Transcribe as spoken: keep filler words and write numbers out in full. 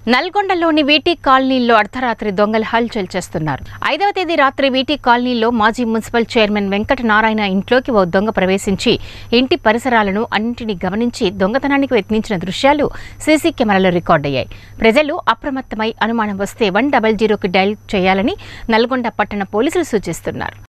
నల్గొండలోని వీటీ కాలనీలో అర్ధరాత్రి దొంగలు హల్చల్ చేస్తున్నారు. ఐదవ తేదీ రాత్రి వీటీ కాలనీలో మాజీ మున్సిపల్ చైర్మన్ వెంకట నారాయణ ఇంట్లోకి ఓ దొంగ ప్రవేశించి ఇంటి పరిసరాలను అన్నింటినీ గమనించి దొంగతనానికి యత్నించిన దృశ్యాలు సీసీ కెమెరాలో రికార్డయ్యాయి. ప్రజలు అప్రమత్తమై అనుమానం వస్తే వన్ డబల్ జీరోకి డయల్ చేయాలని నల్గొండ పట్టణ పోలీసులు సూచిస్తున్నారు.